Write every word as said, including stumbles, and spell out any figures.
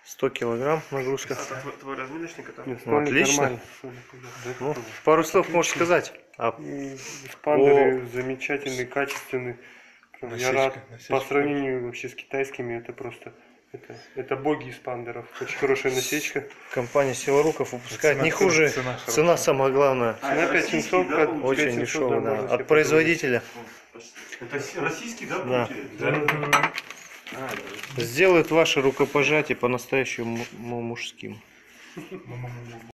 сто килограмм нагрузка. А твой разминочник это? Ну, отлично. Ну, пару слов можешь сказать. А... Спандеры замечательные, качественные. Я Насечка, рад. насечка. По сравнению вообще с китайскими, это просто это, это боги спандеров. Очень хорошая насечка. Компания Силаруков выпускает Цена- не хуже. цена Цена, хорошая. самое главное. Цена пять тысяч семьсот, да, пять Очень тысяч семьсот, дешевая, да, да. можно себе От производителя. Это с- российский, да, Да. получается? А, это Сделает ваше рукопожатие по-настоящему мужским.